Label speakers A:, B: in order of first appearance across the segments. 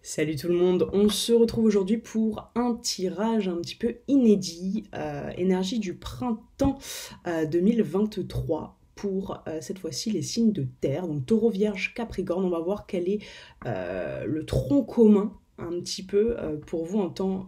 A: Salut tout le monde, on se retrouve aujourd'hui pour un tirage un petit peu inédit, énergie du printemps 2023 pour cette fois-ci les signes de terre, donc Taureau, Vierge, Capricorne. On va voir quel est le tronc commun un petit peu pour vous en tant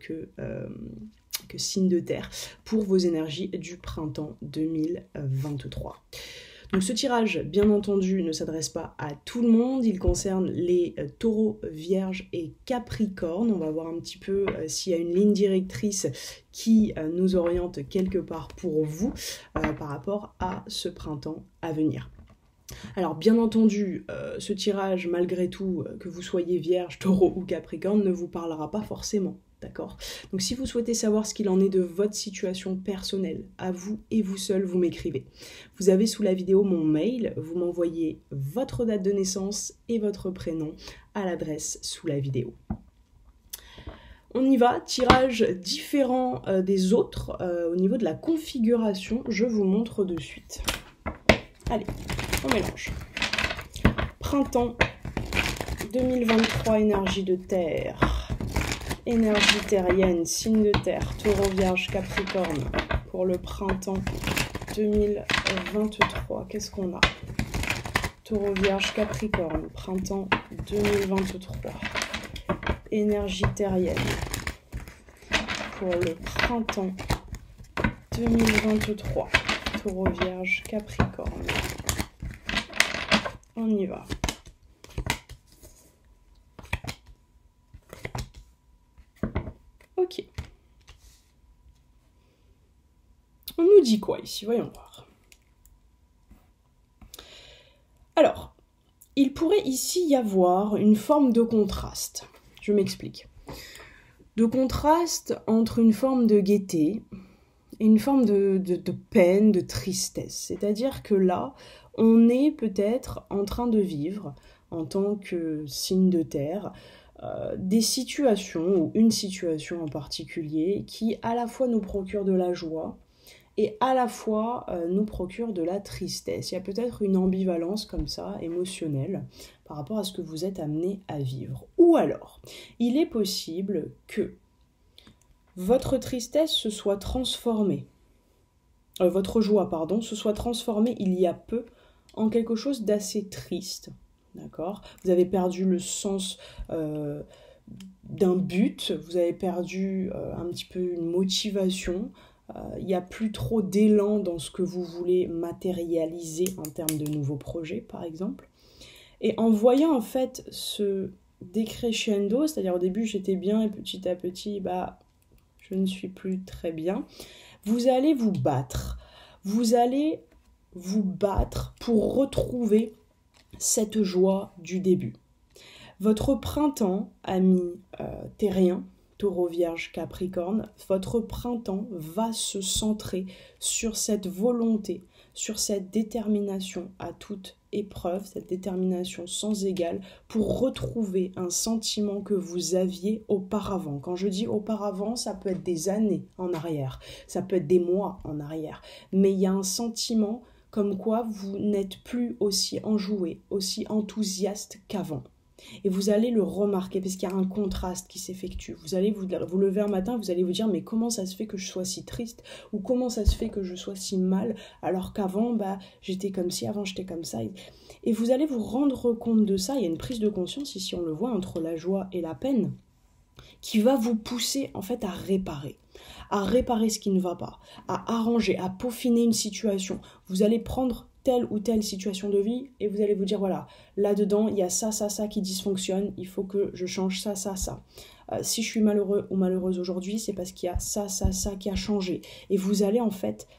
A: que signe de terre pour vos énergies du printemps 2023. Donc ce tirage, bien entendu, ne s'adresse pas à tout le monde, il concerne les taureaux, vierges et capricornes. On va voir un petit peu s'il y a une ligne directrice qui nous oriente quelque part pour vous par rapport à ce printemps à venir. Alors bien entendu, ce tirage, malgré tout, que vous soyez vierge, taureau ou capricorne, ne vous parlera pas forcément. D'accord? Donc si vous souhaitez savoir ce qu'il en est de votre situation personnelle, à vous et vous seul, vous m'écrivez. Vous avez sous la vidéo mon mail, vous m'envoyez votre date de naissance et votre prénom à l'adresse sous la vidéo. On y va, tirage différent des autres au niveau de la configuration, je vous montre de suite. Allez, on mélange. Printemps 2023, énergie de terre. Énergie terrienne, signe de terre, taureau, vierge, capricorne pour le printemps 2023. Qu'est-ce qu'on a? Taureau, vierge, capricorne, printemps 2023. Énergie terrienne pour le printemps 2023. Taureau, vierge, capricorne. On y va. Ok. On nous dit quoi ici? Voyons voir. Alors, il pourrait ici y avoir une forme de contraste. Je m'explique. De contraste entre une forme de gaieté et une forme de peine, de tristesse. C'est-à-dire que là, on est peut-être en train de vivre, en tant que signe de terre, des situations, ou une situation en particulier, qui à la fois nous procure de la joie et à la fois nous procure de la tristesse. Il y a peut-être une ambivalence comme ça, émotionnelle, par rapport à ce que vous êtes amené à vivre. Ou alors, il est possible que votre tristesse se soit transformée, votre joie, pardon, se soit transformée il y a peu en quelque chose d'assez triste. D'accord? Vous avez perdu le sens d'un but, vous avez perdu un petit peu une motivation, il n'y a plus trop d'élan dans ce que vous voulez matérialiser en termes de nouveaux projets, par exemple. Et en voyant en fait ce décrescendo, c'est-à-dire au début j'étais bien et petit à petit, je ne suis plus très bien, vous allez vous battre. Vous allez vous battre pour retrouver cette joie du début. Votre printemps, amis terriens, taureau, vierge, capricorne, votre printemps va se centrer sur cette volonté, sur cette détermination à toute épreuve, cette détermination sans égale pour retrouver un sentiment que vous aviez auparavant. Quand je dis auparavant, ça peut être des années en arrière, ça peut être des mois en arrière, mais il y a un sentiment comme quoi vous n'êtes plus aussi enjoué, aussi enthousiaste qu'avant. Et vous allez le remarquer, parce qu'il y a un contraste qui s'effectue. Vous allez vous lever un matin, vous allez vous dire, mais comment ça se fait que je sois si triste? Ou comment ça se fait que je sois si mal, alors qu'avant, j'étais comme ci, avant j'étais comme ça. Et vous allez vous rendre compte de ça. Il y a une prise de conscience, ici on le voit, entre la joie et la peine, qui va vous pousser en fait à réparer ce qui ne va pas, à arranger, à peaufiner une situation. Vous allez prendre telle ou telle situation de vie et vous allez vous dire, voilà, là-dedans, il y a ça, ça, ça qui dysfonctionne, il faut que je change ça, ça, ça. Si je suis malheureux ou malheureuse aujourd'hui, c'est parce qu'il y a ça, ça, ça qui a changé. Et vous allez en fait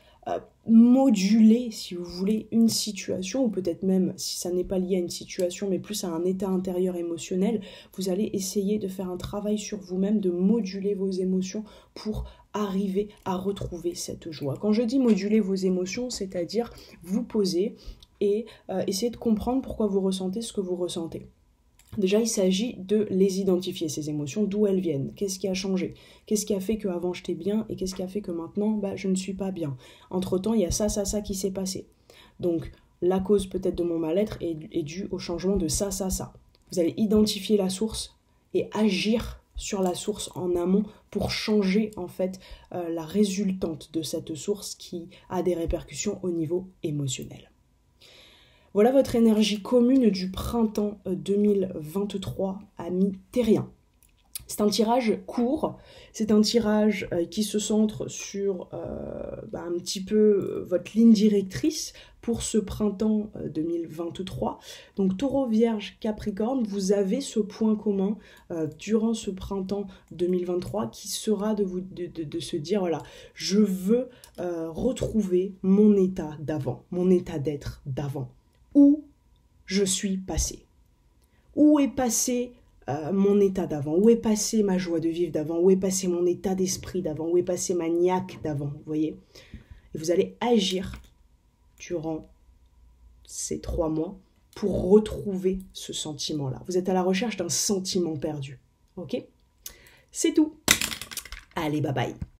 A: moduler, si vous voulez, une situation, ou peut-être même, si ça n'est pas lié à une situation, mais plus à un état intérieur émotionnel, vous allez essayer de faire un travail sur vous-même, de moduler vos émotions pour arriver à retrouver cette joie. Quand je dis moduler vos émotions, c'est-à-dire vous poser et essayer de comprendre pourquoi vous ressentez ce que vous ressentez. Déjà, il s'agit de les identifier, ces émotions, d'où elles viennent, qu'est-ce qui a changé, qu'est-ce qui a fait qu'avant j'étais bien et qu'est-ce qui a fait que maintenant je ne suis pas bien. Entre-temps, il y a ça, ça, ça qui s'est passé. Donc, la cause peut-être de mon mal-être est due au changement de ça, ça, ça. Vous allez identifier la source et agir sur la source en amont pour changer en fait la résultante de cette source qui a des répercussions au niveau émotionnel. Voilà votre énergie commune du printemps 2023, amis terriens. C'est un tirage court, c'est un tirage qui se centre sur un petit peu votre ligne directrice pour ce printemps 2023. Donc Taureau, Vierge, Capricorne, vous avez ce point commun durant ce printemps 2023 qui sera de se dire, voilà, je veux retrouver mon état d'avant, mon état d'être d'avant. Où je suis passé. Où est passé mon état d'avant, où est passée ma joie de vivre d'avant, où est passé mon état d'esprit d'avant, où est passé ma niaque d'avant, vous voyez. Et vous allez agir durant ces 3 mois pour retrouver ce sentiment-là. Vous êtes à la recherche d'un sentiment perdu, ok? C'est tout. Allez, bye bye.